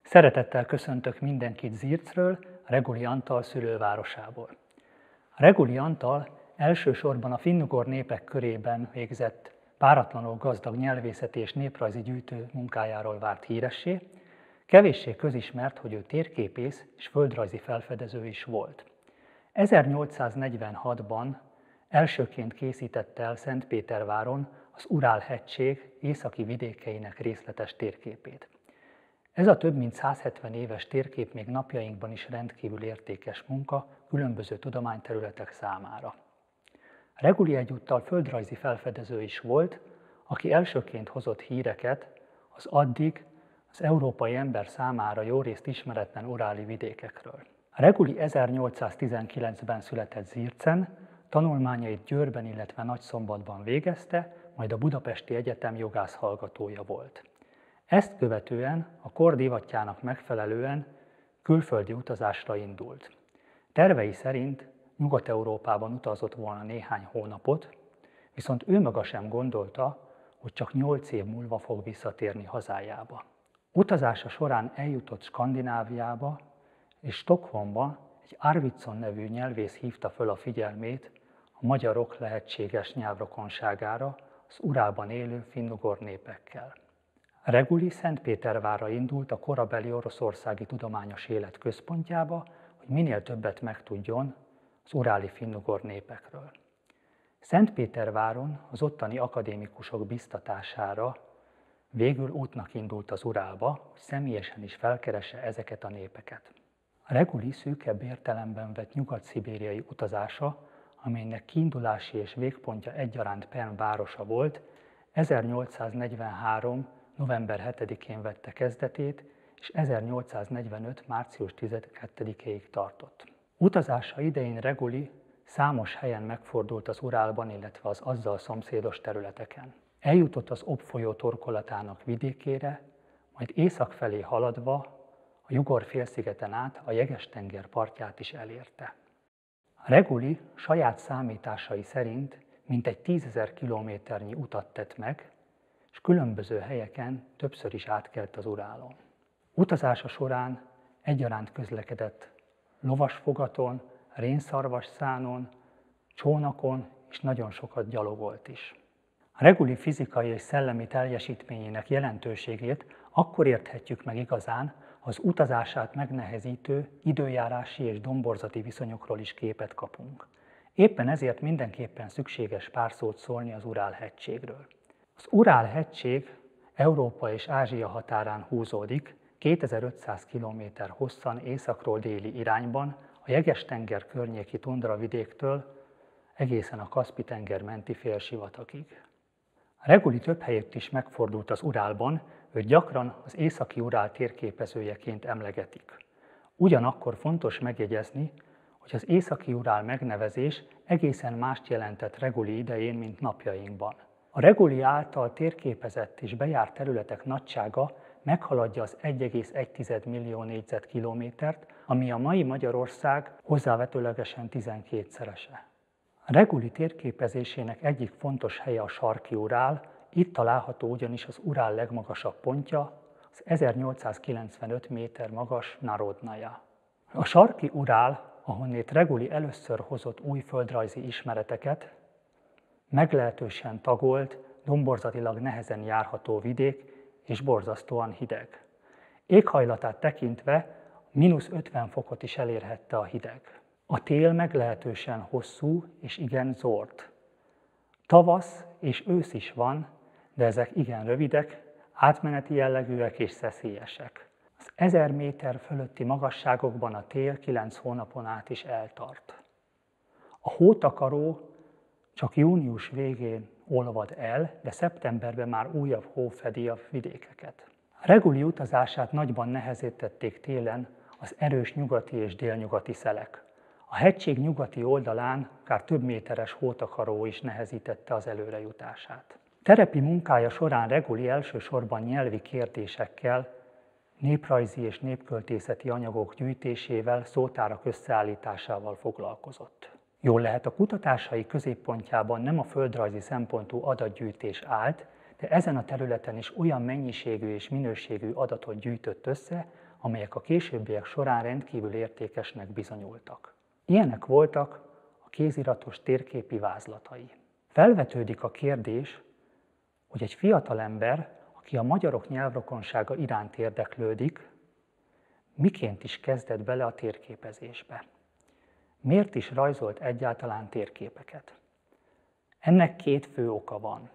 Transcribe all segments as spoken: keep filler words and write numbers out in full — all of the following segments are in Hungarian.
Szeretettel köszöntök mindenkit Zircről, a Reguli Antal szülővárosából. A Reguli Antal elsősorban a finnugor népek körében végzett páratlanul gazdag nyelvészeti és néprajzi gyűjtő munkájáról vált híressé, kevéssé közismert, hogy ő térképész és földrajzi felfedező is volt. ezernyolcszáznegyvenhatban elsőként készítette el Szentpéterváron az Urál-hegység északi vidékeinek részletes térképét. Ez a több mint százhetven éves térkép még napjainkban is rendkívül értékes munka különböző tudományterületek számára. Reguli egyúttal földrajzi felfedező is volt, aki elsőként hozott híreket az addig az európai ember számára jórészt ismeretlen uráli vidékekről. Reguli ezernyolcszáztizenkilencben született Zircen, tanulmányait Győrben, illetve Nagyszombatban végezte, majd a Budapesti Egyetem jogász hallgatója volt. Ezt követően a kor divatjának megfelelően külföldi utazásra indult. Tervei szerint Nyugat-Európában utazott volna néhány hónapot, viszont ő maga sem gondolta, hogy csak nyolc év múlva fog visszatérni hazájába. Utazása során eljutott Skandináviába, és Stockholmba egy Arvidsson nevű nyelvész hívta föl a figyelmét a magyarok lehetséges nyelvrokonságára az Urálban élő finnugor népekkel. Reguli Szentpétervárra indult a korabeli oroszországi tudományos élet központjába, hogy minél többet megtudjon az uráli finnugor népekről. Szentpéterváron az ottani akadémikusok biztatására végül útnak indult az Urálba, hogy személyesen is felkeresse ezeket a népeket. A Reguli szűkebb értelemben vett nyugat-szibériai utazása, amelynek kiindulási és végpontja egyaránt Perm városa volt, ezernyolcszáznegyvenhárom november hetedikén vette kezdetét, és ezernyolcszáznegyvenöt március tizenkettedikéig tartott. Utazása idején Reguli számos helyen megfordult az Urálban, illetve az azzal szomszédos területeken. Eljutott az Ob folyó torkolatának vidékére, majd észak felé haladva a Jugor-félszigeten át a Jeges-tenger partját is elérte. Reguli saját számításai szerint mintegy tízezer kilométernyi utat tett meg, és különböző helyeken többször is átkelt az Urálon. Utazása során egyaránt közlekedett lovasfogaton, rénszarvasszánon, csónakon, és nagyon sokat gyalogolt is. A Reguli fizikai és szellemi teljesítményének jelentőségét akkor érthetjük meg igazán, ha az utazását megnehezítő időjárási és domborzati viszonyokról is képet kapunk. Éppen ezért mindenképpen szükséges pár szót szólni az Urál-hegységről. Az Urál-hegység Európa és Ázsia határán húzódik, kétezer-ötszáz kilométer hosszan északról déli irányban, a Jeges-tenger környéki tundravidéktől egészen a Kaszpi-tenger menti félsivatagig. A Reguli több helyett is megfordult az Urálban, őt gyakran az északi Urál térképezőjeként emlegetik. Ugyanakkor fontos megjegyezni, hogy az északi Urál megnevezés egészen mást jelentett Reguli idején, mint napjainkban. A Reguli által térképezett és bejárt területek nagysága meghaladja az egy egész egy millió négyzetkilométert, ami a mai Magyarország hozzávetőlegesen tizenkétszerese. A Reguli térképezésének egyik fontos helye a Sarki Urál, itt található ugyanis az Urál legmagasabb pontja, az ezernyolcszázkilencvenöt méter magas Narodnaja. A Sarki Urál, ahonnét Reguli először hozott új földrajzi ismereteket, meglehetősen tagolt, domborzatilag nehezen járható vidék és borzasztóan hideg. Éghajlatát tekintve mínusz ötven fokot is elérhette a hideg. A tél meglehetősen hosszú és igen zord. Tavasz és ősz is van, de ezek igen rövidek, átmeneti jellegűek és szeszélyesek. Az ezer méter fölötti magasságokban a tél kilenc hónapon át is eltart. A hótakaró csak június végén olvad el, de szeptemberben már újabb hó fedi a vidékeket. A Reguli utazását nagyban nehezítették télen az erős nyugati és délnyugati szelek. A hegység nyugati oldalán akár több méteres hótakaró is nehezítette az előrejutását. Terepi munkája során Reguli elsősorban nyelvi kérdésekkel, néprajzi és népköltészeti anyagok gyűjtésével, szótárak összeállításával foglalkozott. Jól lehet, a kutatásai középpontjában nem a földrajzi szempontú adatgyűjtés állt, de ezen a területen is olyan mennyiségű és minőségű adatot gyűjtött össze, amelyek a későbbiek során rendkívül értékesnek bizonyultak. Ilyenek voltak a kéziratos térképi vázlatai. Felvetődik a kérdés, hogy egy fiatalember, aki a magyarok nyelvrokonsága iránt érdeklődik, miként is kezdett bele a térképezésbe. Miért is rajzolt egyáltalán térképeket? Ennek két fő oka van.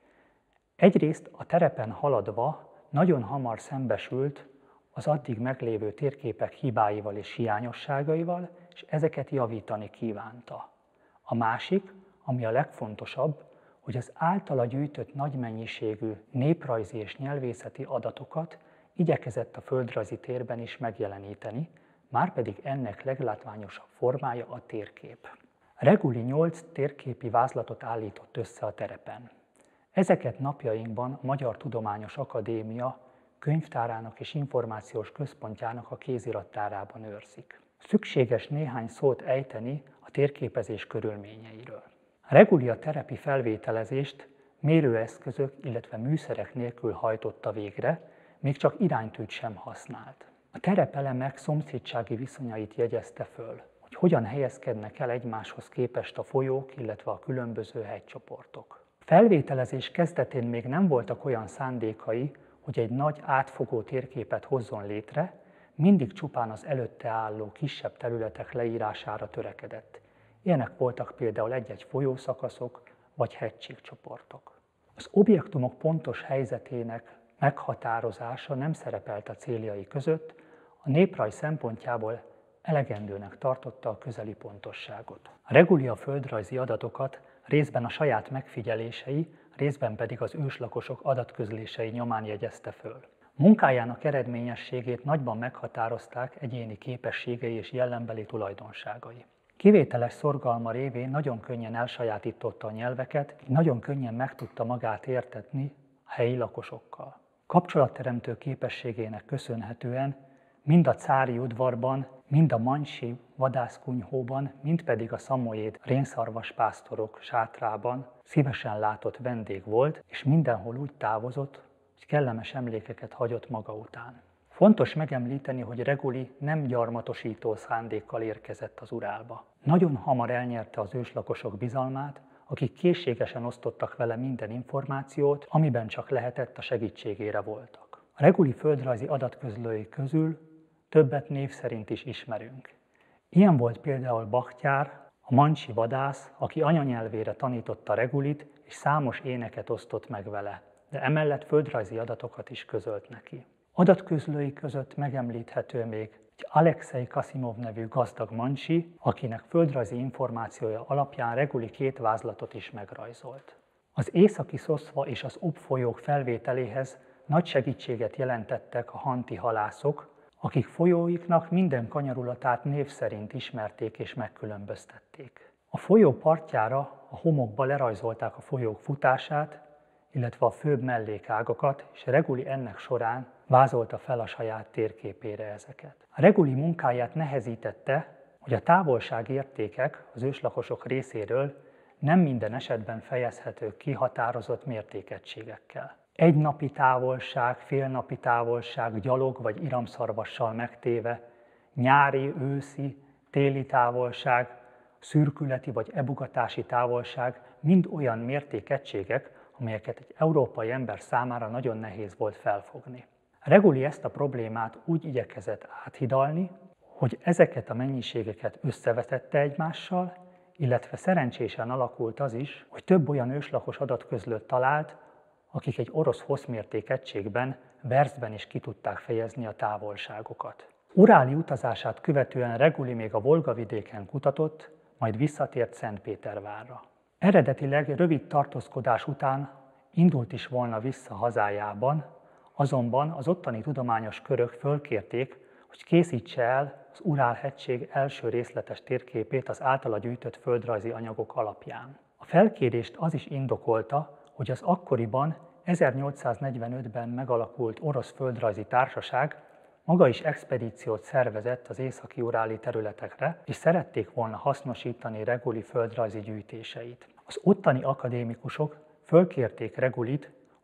Egyrészt a terepen haladva nagyon hamar szembesült az addig meglévő térképek hibáival és hiányosságaival, és ezeket javítani kívánta. A másik, ami a legfontosabb, hogy az általa gyűjtött nagy mennyiségű néprajzi és nyelvészeti adatokat igyekezett a földrajzi térben is megjeleníteni, márpedig ennek leglátványosabb formája a térkép. Reguli nyolc térképi vázlatot állított össze a terepen. Ezeket napjainkban a Magyar Tudományos Akadémia könyvtárának és információs központjának a kézirattárában őrzik. Szükséges néhány szót ejteni a térképezés körülményeiről. Reguli a terepi felvételezést mérőeszközök, illetve műszerek nélkül hajtotta végre, még csak iránytűt sem használt. A terepelemek szomszédsági viszonyait jegyezte föl, hogy hogyan helyezkednek el egymáshoz képest a folyók, illetve a különböző hegycsoportok. A felvételezés kezdetén még nem voltak olyan szándékai, hogy egy nagy átfogó térképet hozzon létre, mindig csupán az előtte álló kisebb területek leírására törekedett. Ilyenek voltak például egy-egy folyószakaszok vagy hegységcsoportok. Az objektumok pontos helyzetének meghatározása nem szerepelt a céljai között, a néprajz szempontjából elegendőnek tartotta a közeli pontosságot. A Reguli a földrajzi adatokat részben a saját megfigyelései, részben pedig az őslakosok adatközlései nyomán jegyezte föl. Munkájának eredményességét nagyban meghatározták egyéni képességei és jellembeli tulajdonságai. Kivételes szorgalma révén nagyon könnyen elsajátította a nyelveket, így nagyon könnyen meg tudta magát értetni a helyi lakosokkal. Kapcsolatteremtő képességének köszönhetően mind a cári udvarban, mind a mancsi vadászkunyhóban, mind pedig a szamoyéd rénszarvaspásztorok sátrában szívesen látott vendég volt, és mindenhol úgy távozott, hogy kellemes emlékeket hagyott maga után. Fontos megemlíteni, hogy Reguli nem gyarmatosító szándékkal érkezett az Urálba. Nagyon hamar elnyerte az őslakosok bizalmát, akik készségesen osztottak vele minden információt, amiben csak lehetett, a segítségére voltak. A Reguli földrajzi adatközlői közül többet név szerint is ismerünk. Ilyen volt például Baktyár, a mancsi vadász, aki anyanyelvére tanította Regulit, és számos éneket osztott meg vele, de emellett földrajzi adatokat is közölt neki. Adatközlői között megemlíthető még egy Alexei Kasimov nevű gazdag mancsi, akinek földrajzi információja alapján Reguli két vázlatot is megrajzolt. Az északi Szoszva és az Ob folyók felvételéhez nagy segítséget jelentettek a hanti halászok, akik folyóiknak minden kanyarulatát név szerint ismerték és megkülönböztették. A folyó partjára a homokba lerajzolták a folyók futását, illetve a főbb mellékágakat, és Reguli ennek során vázolta fel a saját térképére ezeket. A Reguli munkáját nehezítette, hogy a távolságértékek az őslakosok részéről nem minden esetben fejezhetők ki határozott mértékegységekkel. Egy napi távolság, félnapi távolság, gyalog vagy iramszarvassal megtéve, nyári, őszi, téli távolság, szürkületi vagy ebugatási távolság mind olyan mértékegységek, amelyeket egy európai ember számára nagyon nehéz volt felfogni. Reguli ezt a problémát úgy igyekezett áthidalni, hogy ezeket a mennyiségeket összevetette egymással, illetve szerencsésen alakult az is, hogy több olyan őslakos adatközlőt talált, akik egy orosz hosszmértékegységben, verzben is ki tudták fejezni a távolságokat. Uráli utazását követően Reguli még a Volga-vidéken kutatott, majd visszatért Szentpétervárra. Eredetileg rövid tartózkodás után indult is volna vissza hazájában, azonban az ottani tudományos körök fölkérték, hogy készítse el az Urál-hegység első részletes térképét az általa gyűjtött földrajzi anyagok alapján. A felkérést az is indokolta, hogy az akkoriban ezernyolcszáznegyvenötben megalakult orosz földrajzi társaság maga is expedíciót szervezett az északi uráli területekre, és szerették volna hasznosítani Reguli földrajzi gyűjtéseit. Az ottani akadémikusok fölkérték Regulit,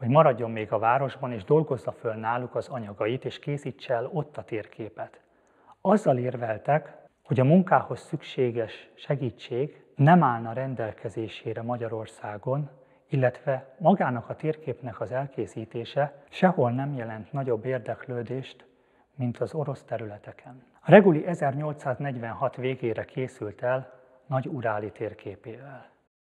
hogy maradjon még a városban, és dolgozza föl náluk az anyagait, és készítse el ott a térképet. Azzal érveltek, hogy a munkához szükséges segítség nem állna rendelkezésére Magyarországon, illetve magának a térképnek az elkészítése sehol nem jelent nagyobb érdeklődést, mint az orosz területeken. A Reguli ezernyolcszáznegyvenhat végére készült el Nagy-Uráli térképével.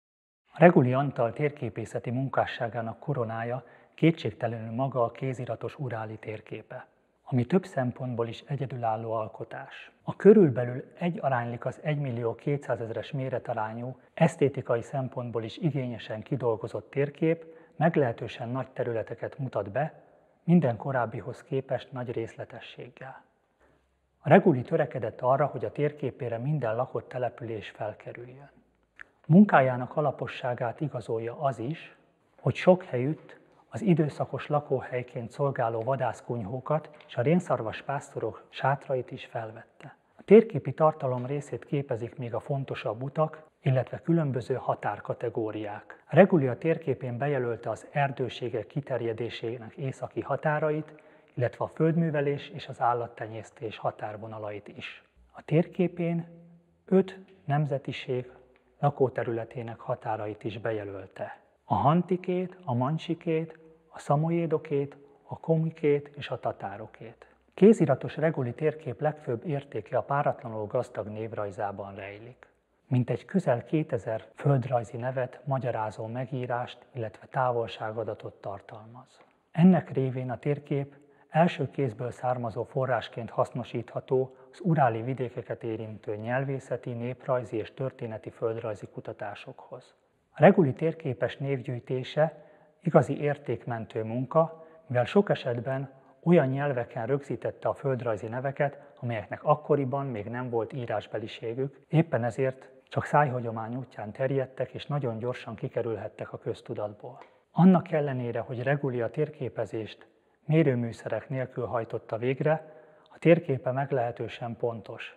A Reguli Antal térképészeti munkásságának koronája kétségtelenül maga a kéziratos uráli térképe, ami több szempontból is egyedülálló alkotás. A körülbelül egy aránylik az egymillió-kétszázezres méretarányú, esztétikai szempontból is igényesen kidolgozott térkép meglehetősen nagy területeket mutat be, minden korábbihoz képest nagy részletességgel. A Reguli törekedett arra, hogy a térképére minden lakott település felkerüljön. Munkájának alaposságát igazolja az is, hogy sok helyütt az időszakos lakóhelyként szolgáló vadászkunyhókat és a rénszarvas pásztorok sátrait is felvette. A térképi tartalom részét képezik még a fontosabb utak, illetve különböző határkategóriák. A Reguli a térképén bejelölte az erdőségek kiterjedésének északi határait, illetve a földművelés és az állattenyésztés határvonalait is. A térképén öt nemzetiség lakóterületének határait is bejelölte. A hantikét, a mancsikét, a szamoédokét, a komikét és a tatárokét. Kéziratos Reguli térkép legfőbb értéke a páratlanul gazdag névrajzában rejlik. Mintegy közel kétezer földrajzi nevet, magyarázó megírást, illetve távolságadatot tartalmaz. Ennek révén a térkép első kézből származó forrásként hasznosítható az uráli vidékeket érintő nyelvészeti, néprajzi és történeti földrajzi kutatásokhoz. A Reguli térképes névgyűjtése igazi értékmentő munka, mivel sok esetben olyan nyelveken rögzítette a földrajzi neveket, amelyeknek akkoriban még nem volt írásbeliségük, éppen ezért csak szájhagyomány útján terjedtek és nagyon gyorsan kikerülhettek a köztudatból. Annak ellenére, hogy Reguli a térképezést mérőműszerek nélkül hajtotta végre, a térképe meglehetősen pontos,